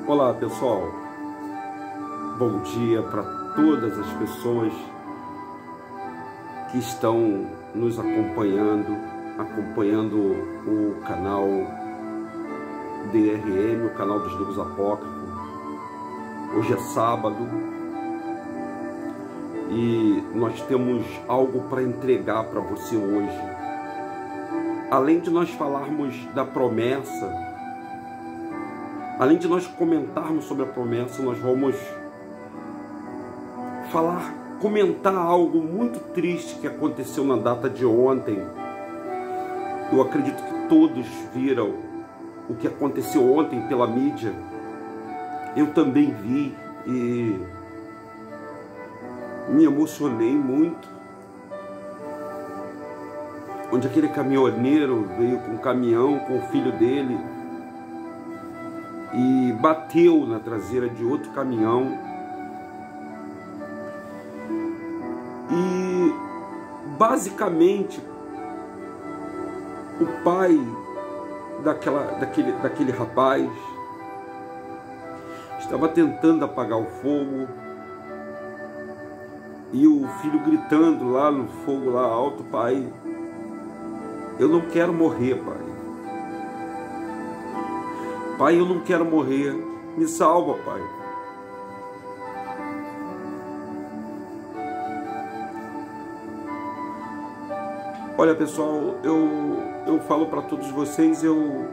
Olá pessoal, bom dia para todas as pessoas que estão nos acompanhando o canal DRM, o canal dos livros apócrifos. Hoje é sábado e nós temos algo para entregar para você hoje. Além de nós falarmos da promessa, além de nós comentarmos sobre a promessa, nós vamos comentar algo muito triste que aconteceu na data de ontem. Eu acredito que todos viram o que aconteceu ontem pela mídia. Eu também vi e me emocionei muito. Onde aquele caminhoneiro veio com um caminhão com o filho dele e bateu na traseira de outro caminhão. E basicamente o pai daquele rapaz estava tentando apagar o fogo e o filho gritando lá no fogo lá alto: pai, eu não quero morrer, pai. Pai, eu não quero morrer, me salva, pai. Olha pessoal, eu falo para todos vocês, eu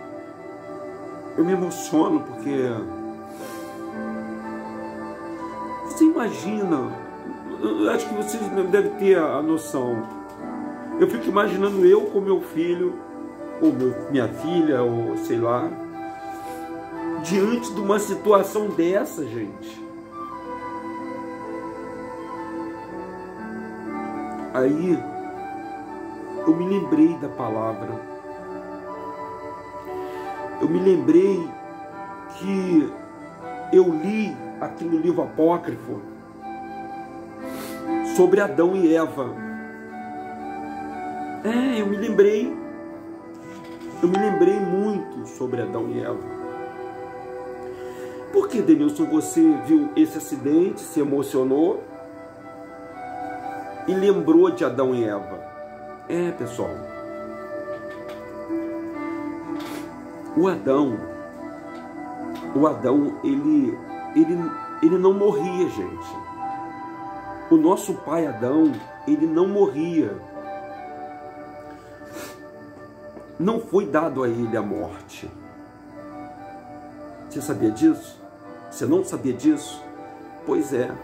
me emociono porque você imagina, eu acho que vocês devem ter a noção. Eu fico imaginando eu com meu filho, ou minha filha, ou sei lá, diante de uma situação dessa, gente. Aí eu me lembrei da palavra. Eu me lembrei que eu li aqui no livro apócrifo sobre Adão e Eva. Eu me lembrei muito sobre Adão e Eva. Por que, Denilson, você viu esse acidente, se emocionou e lembrou de Adão e Eva? Pessoal, o Adão, ele não morria, gente. O nosso pai Adão, ele não morria. Não foi dado a ele a morte. Você sabia disso? Você não sabia disso? Pois é.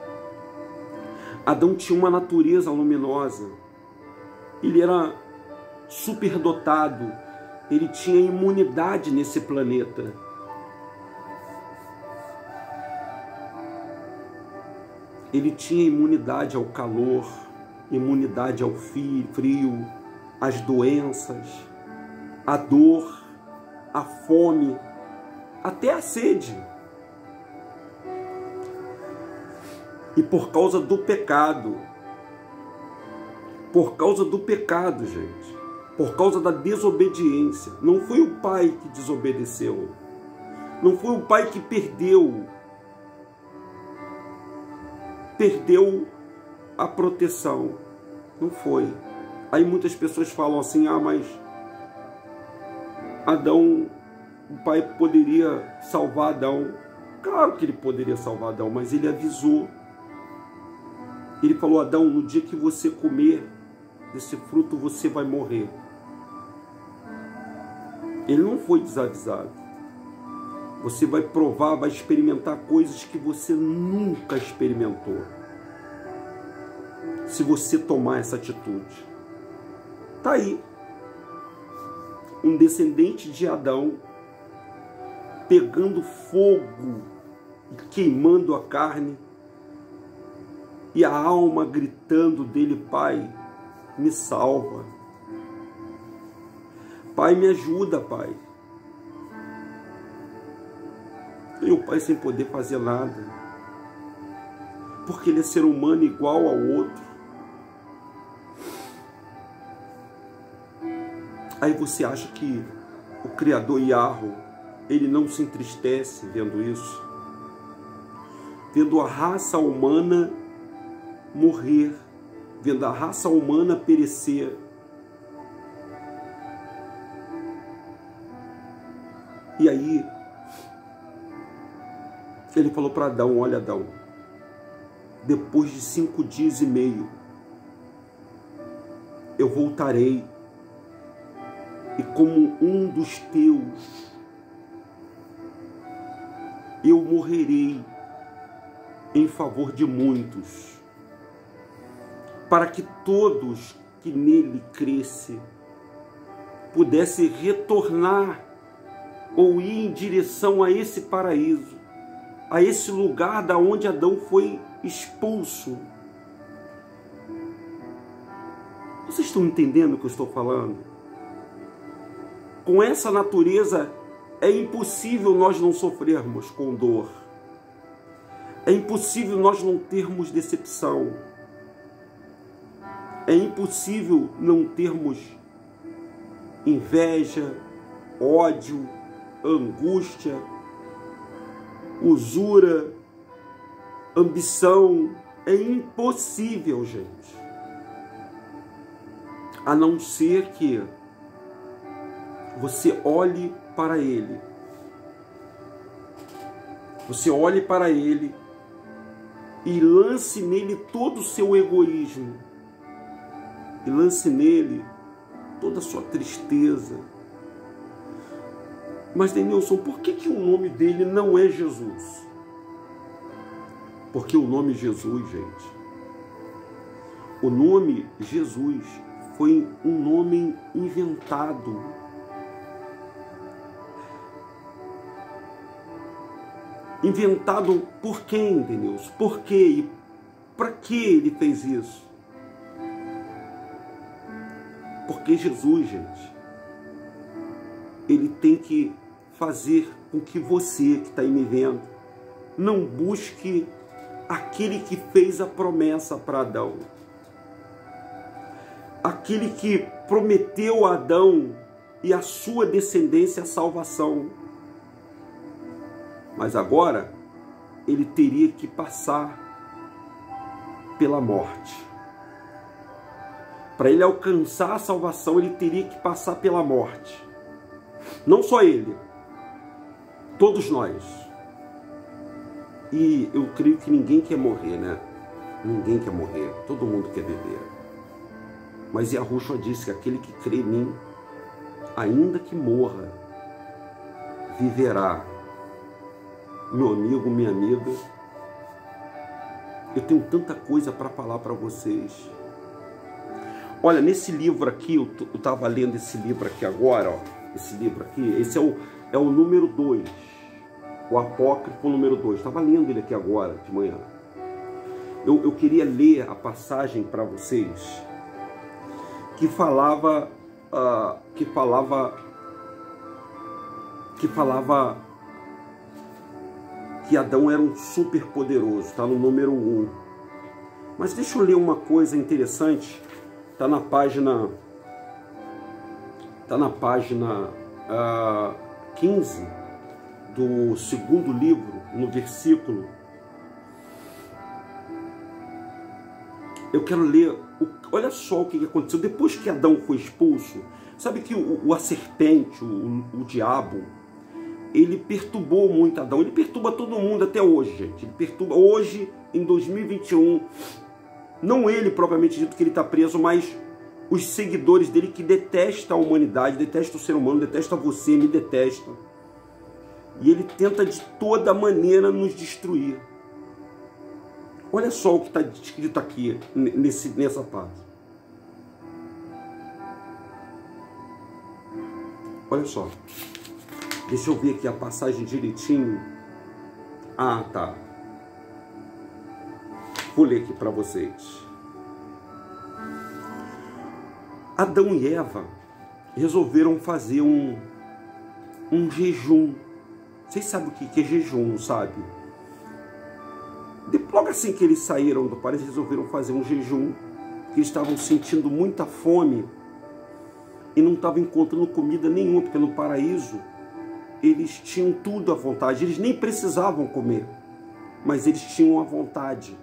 Adão tinha uma natureza luminosa. Ele era superdotado. Ele tinha imunidade nesse planeta. Ele tinha imunidade ao calor, imunidade ao frio, às doenças, à dor, à fome, até à sede. E por causa do pecado, gente, por causa da desobediência, não foi o pai que desobedeceu, não foi o pai que perdeu a proteção, não foi. Aí muitas pessoas falam assim: mas Adão, o pai poderia salvar Adão. Claro que ele poderia salvar Adão, mas ele avisou. Ele falou: Adão, no dia que você comer desse fruto, você vai morrer. Ele não foi desavisado. Você vai provar, vai experimentar coisas que você nunca experimentou, se você tomar essa atitude. Tá aí um descendente de Adão pegando fogo e queimando a carne, e a alma gritando dele: pai, me salva. Pai, me ajuda, pai. E o pai sem poder fazer nada, porque ele é ser humano igual ao outro. Aí você acha que o Criador Yahweh, ele não se entristece vendo isso, vendo a raça humana morrer, vendo a raça humana perecer. E aí, ele falou para Adão: olha, Adão, depois de 5 dias e meio, eu voltarei, e como um dos teus, eu morrerei em favor de muitos, para que todos que nele crescem pudessem retornar ou ir em direção a esse paraíso, a esse lugar da onde Adão foi expulso. Vocês estão entendendo o que eu estou falando? Com essa natureza é impossível nós não sofrermos com dor. É impossível nós não termos decepção. É impossível não termos inveja, ódio, angústia, usura, ambição. É impossível, gente. A não ser que você olhe para Ele. Você olhe para Ele e lance nele todo o seu egoísmo. E lance nele toda a sua tristeza. Mas, Denilson, por que o nome dele não é Jesus? Porque o nome Jesus, gente, o nome Jesus foi um nome inventado. Inventado por quem, Denilson? Por quê? E para que ele fez isso? Porque Jesus, gente, ele tem que fazer com que você que está aí me vendo não busque aquele que fez a promessa para Adão, aquele que prometeu a Adão e a sua descendência a salvação. Mas agora ele teria que passar pela morte. Para ele alcançar a salvação, ele teria que passar pela morte. Não só ele, todos nós. E eu creio que ninguém quer morrer, né? Ninguém quer morrer, todo mundo quer viver. Mas Yahushua disse que aquele que crê em mim, ainda que morra, viverá. Meu amigo, minha amiga, eu tenho tanta coisa para falar para vocês. Olha, nesse livro aqui, eu estava lendo esse livro aqui agora, ó, esse livro aqui, esse é o número 2, o apócrifo número 2, estava lendo ele aqui agora, de manhã. Eu queria ler a passagem para vocês, que falava que Adão era um super poderoso, está no número 1. Mas deixa eu ler uma coisa interessante, está na página 15 do segundo livro, no versículo. Eu quero ler, olha só o que aconteceu depois que Adão foi expulso. Sabe que a serpente, o diabo, ele perturbou muito Adão. Ele perturba todo mundo até hoje, gente. Ele perturba hoje, em 2021. Não ele propriamente dito que ele está preso, mas os seguidores dele que detestam a humanidade, detestam o ser humano, detestam você, me detestam. E ele tenta de toda maneira nos destruir. Olha só o que está escrito aqui, nessa parte. Olha só. Deixa eu ver aqui a passagem direitinho. Ah, tá. Vou ler aqui para vocês. Adão e Eva resolveram fazer um jejum. Vocês sabem o que é jejum, não sabe? Logo assim que eles saíram do paraíso, resolveram fazer um jejum. Que eles estavam sentindo muita fome e não estavam encontrando comida nenhuma, porque no paraíso eles tinham tudo à vontade, eles nem precisavam comer, mas eles tinham a vontade.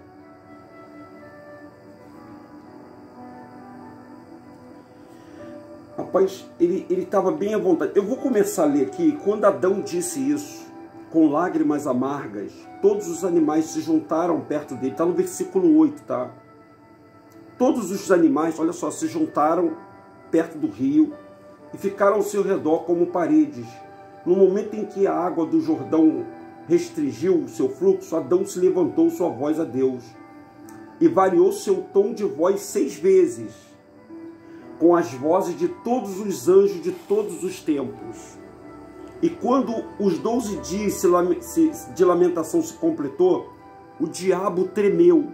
Rapaz, ele estava bem à vontade. Eu vou começar a ler aqui. Quando Adão disse isso, com lágrimas amargas, todos os animais se juntaram perto dele. Está no versículo 8, tá? Todos os animais, olha só, se juntaram perto do rio e ficaram ao seu redor como paredes. No momento em que a água do Jordão restringiu o seu fluxo, Adão se levantou sua voz a Deus e variou seu tom de voz 6 vezes, com as vozes de todos os anjos de todos os tempos. E quando os 12 dias de lamentação se completou, o diabo tremeu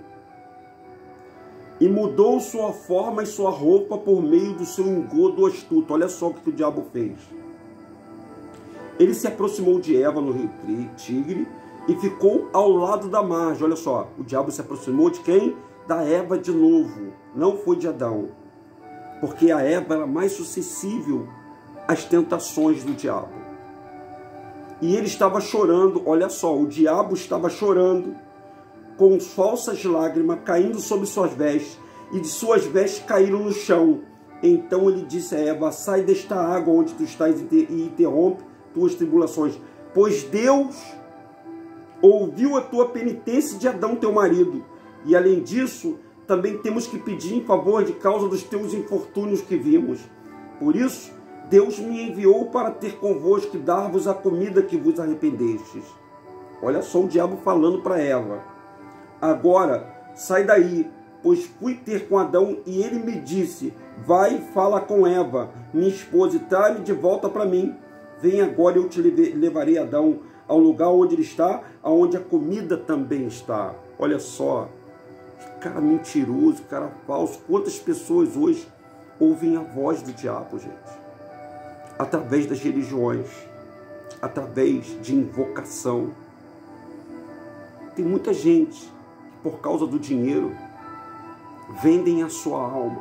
e mudou sua forma e sua roupa por meio do seu engodo astuto. Olha só o que o diabo fez. Ele se aproximou de Eva no rio Tigre e ficou ao lado da margem. Olha só, o diabo se aproximou de quem? Da Eva de novo, não foi de Adão. Porque a Eva era mais suscetível às tentações do diabo. E ele estava chorando, olha só, o diabo estava chorando, com falsas lágrimas caindo sobre suas vestes, e de suas vestes caíram no chão. Então ele disse a Eva: sai desta água onde tu estás e interrompe tuas tribulações, pois Deus ouviu a tua penitência de Adão, teu marido, e além disso, também temos que pedir em favor de causa dos teus infortúnios que vimos. Por isso, Deus me enviou para ter convosco e dar-vos a comida que vos arrependestes. Olha só o diabo falando para Eva. Agora, sai daí, pois fui ter com Adão e ele me disse: vai e fala com Eva, minha esposa, e traz-me de volta para mim. Vem agora, eu te levarei Adão ao lugar onde ele está, aonde a comida também está. Olha só. Cara mentiroso, cara falso. Quantas pessoas hoje ouvem a voz do diabo, gente? Através das religiões, através de invocação. Tem muita gente que, por causa do dinheiro, vendem a sua alma.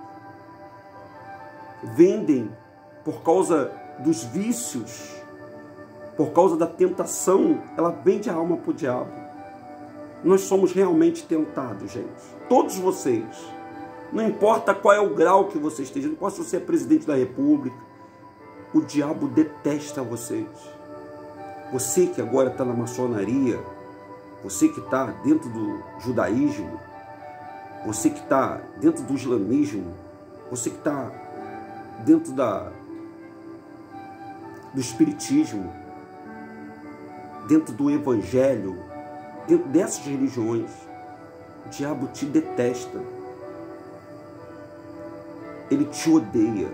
Vendem por causa dos vícios, por causa da tentação, ela vende a alma para o diabo. Nós somos realmente tentados, gente. Todos vocês. Não importa qual é o grau que você esteja, não importa se você é presidente da república, o diabo detesta vocês. Você que agora está na maçonaria, você que está dentro do judaísmo, você que está dentro do islamismo, você que está dentro do espiritismo, dentro do evangelho, dentro dessas religiões, o diabo te detesta. Ele te odeia.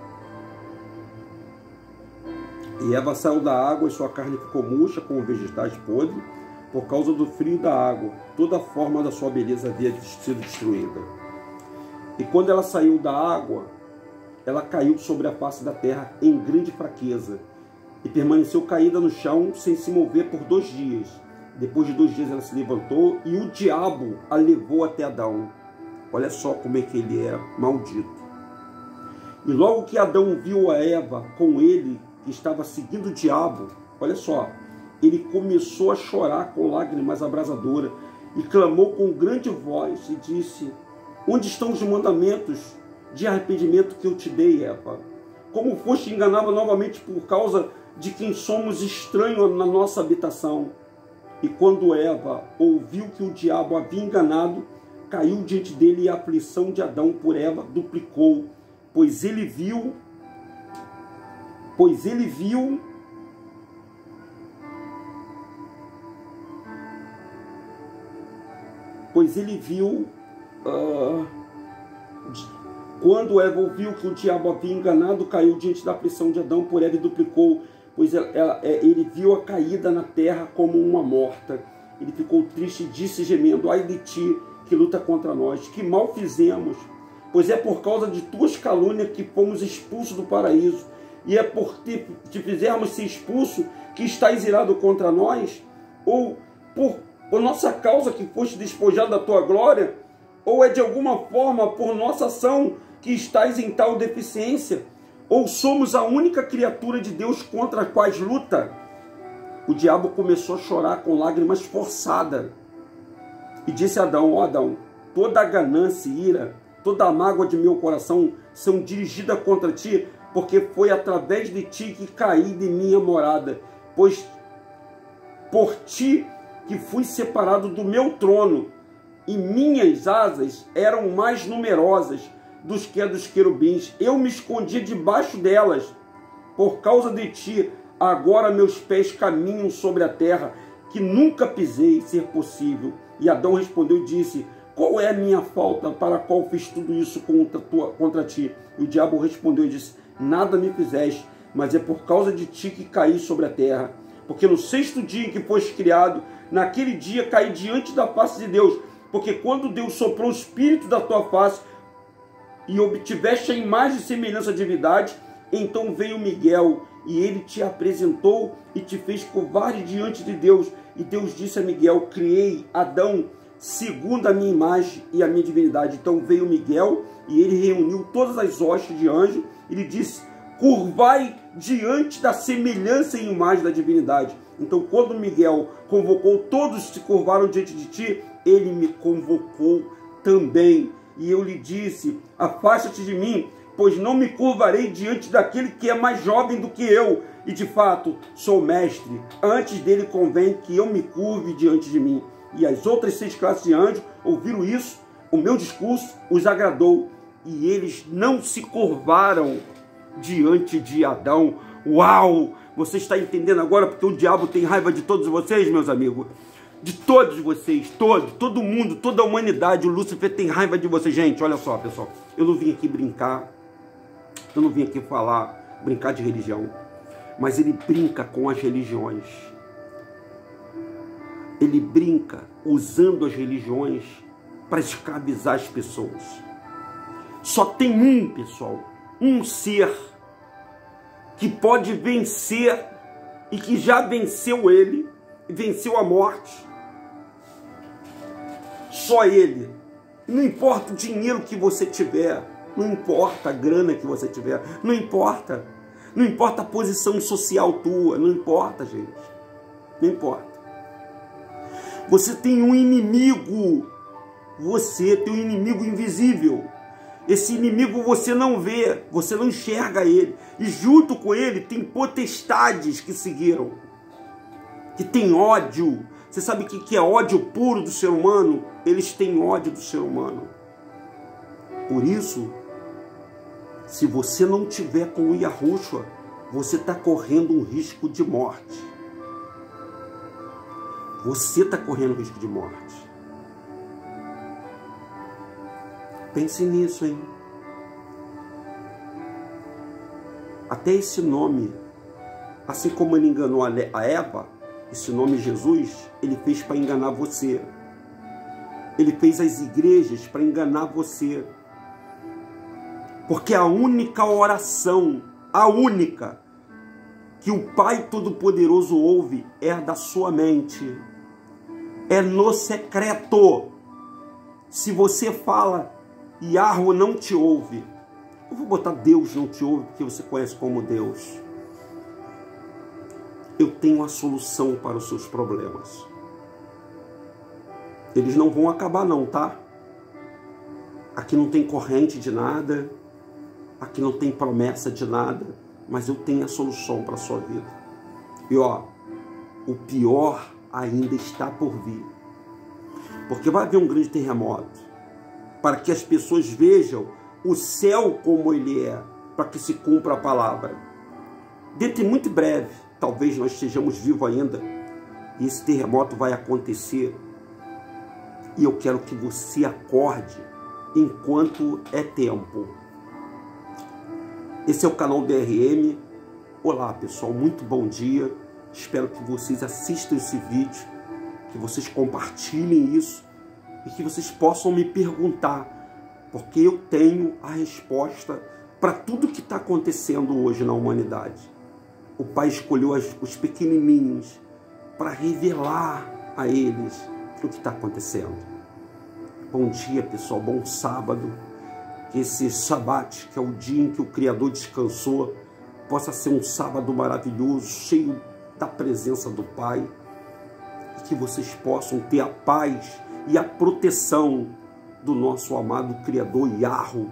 E Eva saiu da água e sua carne ficou murcha como vegetais podres por causa do frio da água. Toda a forma da sua beleza havia sido destruída. E quando ela saiu da água, ela caiu sobre a face da terra em grande fraqueza e permaneceu caída no chão sem se mover por 2 dias. Depois de 2 dias ela se levantou e o diabo a levou até Adão. Olha só como é que ele era maldito. E logo que Adão viu a Eva com ele, que estava seguindo o diabo, olha só, ele começou a chorar com lágrimas abrasadoras e clamou com grande voz e disse: onde estão os mandamentos de arrependimento que eu te dei, Eva? Como foste enganada novamente por causa de quem somos estranhos na nossa habitação? E quando Eva ouviu que o diabo havia enganado, caiu diante dele e a aflição de Adão por Eva duplicou, pois ele viu quando Eva ouviu que o diabo havia enganado, caiu diante da aflição de Adão por Eva e duplicou, pois ele viu a caída na terra como uma morta. Ele ficou triste e disse gemendo: ai de ti que luta contra nós, que mal fizemos, pois é por causa de tuas calúnias que fomos expulsos do paraíso, e é por te fizermos ser expulso que estás irado contra nós, ou por nossa causa que foste despojado da tua glória, ou é de alguma forma por nossa ação que estás em tal deficiência? Ou somos a única criatura de Deus contra as quais luta? O diabo começou a chorar com lágrimas forçadas. E disse a Adão: ó Adão, toda a ganância e ira, toda a mágoa de meu coração são dirigidas contra ti, porque foi através de ti que caí de minha morada, pois por ti que fui separado do meu trono, e minhas asas eram mais numerosas dos que a dos querubins. Eu me escondi debaixo delas. Por causa de ti, agora meus pés caminham sobre a terra, que nunca pisei, ser possível. E Adão respondeu e disse: qual é a minha falta para a qual fiz tudo isso contra ti? E o diabo respondeu e disse: nada me fizeste, mas é por causa de ti que caí sobre a terra. Porque no sexto dia em que foste criado, naquele dia caí diante da face de Deus. Porque quando Deus soprou o espírito da tua face e obtiveste a imagem e semelhança de divindade, então veio Miguel, e ele te apresentou e te fez covarde diante de Deus. E Deus disse a Miguel: criei Adão segundo a minha imagem e a minha divindade. Então veio Miguel e ele reuniu todas as hostes de anjos e lhe disse: curvai diante da semelhança e imagem da divindade. Então quando Miguel convocou, todos se curvaram diante de ti, ele me convocou também. E eu lhe disse: afasta-te de mim, pois não me curvarei diante daquele que é mais jovem do que eu, e de fato sou mestre. Antes dele convém que eu me curve diante de mim. E as outras 6 classes de anjos ouviram isso, o meu discurso os agradou, e eles não se curvaram diante de Adão. Uau! Você está entendendo agora porque o diabo tem raiva de todos vocês, meus amigos? De todos vocês, todo mundo, toda a humanidade. O Lúcifer tem raiva de vocês. Gente, olha só, pessoal, eu não vim aqui brincar, eu não vim aqui brincar de religião, mas ele brinca com as religiões. Ele brinca usando as religiões para escravizar as pessoas. Só tem um, pessoal, um ser que pode vencer e que já venceu ele, venceu a morte. Só ele. Não importa o dinheiro que você tiver, não importa a grana que você tiver, não importa a posição social tua, não importa, gente, não importa. Você tem um inimigo, você tem um inimigo invisível. Esse inimigo você não vê, você não enxerga ele. E junto com ele tem potestades que seguiram, que tem ódio. Você sabe o que é ódio puro do ser humano? Eles têm ódio do ser humano. Por isso, se você não tiver com o Yahushua, você está correndo um risco de morte. Você está correndo risco de morte. Pense nisso, hein? Até esse nome, assim como ele enganou a Eva, esse nome Jesus, ele fez para enganar você. Ele fez as igrejas para enganar você. Porque a única oração, a única, que o Pai Todo-Poderoso ouve é a da sua mente. É no secreto. Se você fala, Yahweh não te ouve. Eu vou botar Deus não te ouve, porque você conhece como Deus. Eu tenho a solução para os seus problemas. Eles não vão acabar não, tá? Aqui não tem corrente de nada. Aqui não tem promessa de nada. Mas eu tenho a solução para a sua vida. E ó, o pior ainda está por vir. Porque vai haver um grande terremoto. Para que as pessoas vejam o céu como ele é. Para que se cumpra a palavra. Dentro de muito breve, talvez nós estejamos vivos ainda. E esse terremoto vai acontecer. E eu quero que você acorde enquanto é tempo. Esse é o canal DRM. Olá, pessoal, muito bom dia. Espero que vocês assistam esse vídeo, que vocês compartilhem isso e que vocês possam me perguntar, porque eu tenho a resposta para tudo que está acontecendo hoje na humanidade. O Pai escolheu os pequenininhos para revelar a eles o que está acontecendo. Bom dia, pessoal, bom sábado. Que esse Shabat, que é o dia em que o Criador descansou, possa ser um sábado maravilhoso, cheio da presença do Pai. E que vocês possam ter a paz e a proteção do nosso amado Criador Yahweh.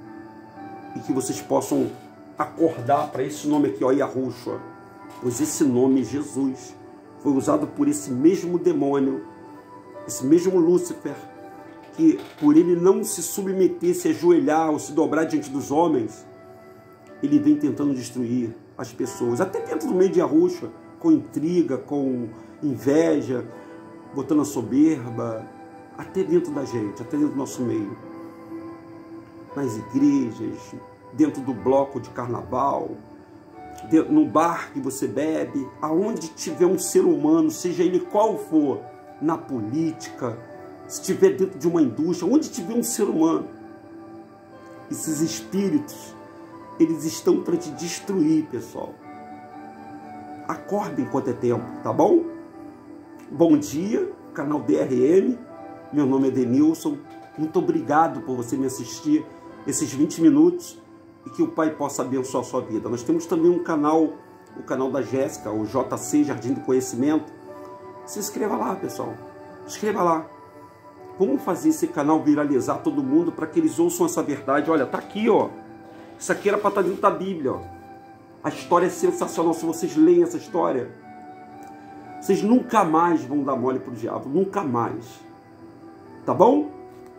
E que vocês possam acordar para esse nome aqui, ó, Yahushua. Pois esse nome, Jesus, foi usado por esse mesmo demônio, esse mesmo Lúcifer, que por ele não se submeter, se ajoelhar ou se dobrar diante dos homens, ele vem tentando destruir as pessoas, até dentro do meio de Yahushua, com intriga, com inveja, botando a soberba, até dentro da gente, até dentro do nosso meio. Nas igrejas, dentro do bloco de carnaval, no bar que você bebe, aonde tiver um ser humano, seja ele qual for, na política, se estiver dentro de uma indústria, onde tiver um ser humano, esses espíritos, eles estão para te destruir, pessoal. Acordem enquanto é tempo, tá bom? Bom dia, canal DRM, meu nome é Denilson, muito obrigado por você me assistir esses 20 minutos e que o Pai possa abençoar a sua vida. Nós temos também um canal, o canal da Jéssica, o JC, Jardim do Conhecimento. Se inscreva lá, pessoal, inscreva lá. Vamos fazer esse canal viralizar todo mundo para que eles ouçam essa verdade. Olha, tá aqui, ó. Isso aqui era para estar dentro da Bíblia, ó. A história é sensacional. Se vocês leem essa história, vocês nunca mais vão dar mole pro diabo. Nunca mais. Tá bom?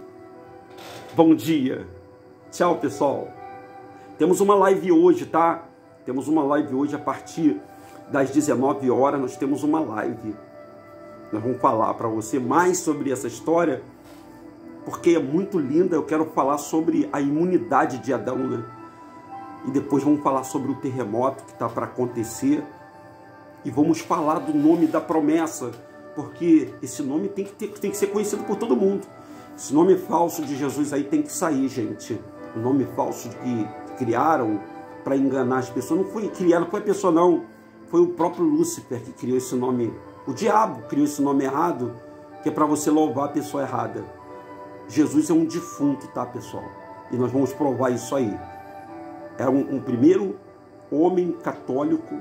Bom dia. Tchau, pessoal. Temos uma live hoje, tá? Temos uma live hoje a partir das 19 horas. Nós temos uma live. Nós vamos falar para você mais sobre essa história, porque é muito linda. Eu quero falar sobre a imunidade de Adão, né? E depois vamos falar sobre o terremoto que está para acontecer. E vamos falar do nome da promessa, porque esse nome tem que ser conhecido por todo mundo. Esse nome falso de Jesus aí tem que sair, gente. O nome falso que criaram para enganar as pessoas. Não foi criado, não foi a pessoa, não. Foi o próprio Lúcifer que criou esse nome. O diabo criou esse nome errado, que é para você louvar a pessoa errada. Jesus é um defunto, tá, pessoal? E nós vamos provar isso aí. É um primeiro homem católico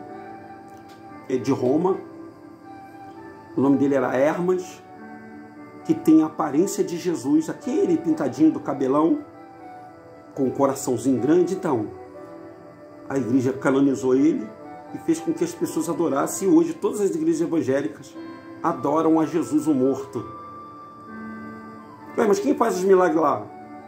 de Roma. O nome dele era Hermas, que tem a aparência de Jesus, aquele pintadinho do cabelão, com um coraçãozinho grande. Então, a igreja canonizou ele e fez com que as pessoas adorassem. E hoje todas as igrejas evangélicas adoram a Jesus o morto. Ué, mas quem faz os milagres lá?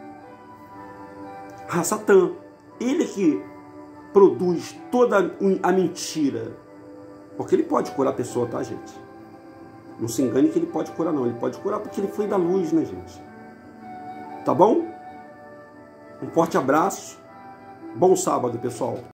Satã. Ele que produz toda a mentira. Porque ele pode curar a pessoa, tá, gente? Não se engane que ele pode curar, não. Ele pode curar porque ele foi da luz, né, gente? Tá bom? Um forte abraço. Bom sábado, pessoal.